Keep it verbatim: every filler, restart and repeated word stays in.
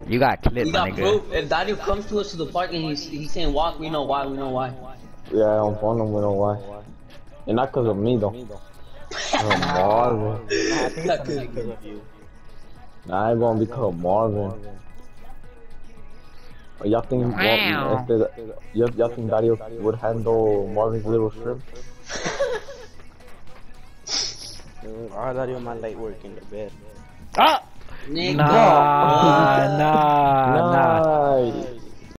You got clipped, We my got nigga. proof. If Daniel comes to us to the park and he's he's saying walk, we know why. We know why. Yeah, I don't want them, we know why. And not cause of me though. Oh, Marvin. I think it's gonna be because of you. Nah, I ain't gonna be called Marvin. Y'all think Wow. y'all think Dario would handle Marvin's little shrimp? I thought you were my light work in the bed. Ah! Nigga. Nah, nah, nah. Nice.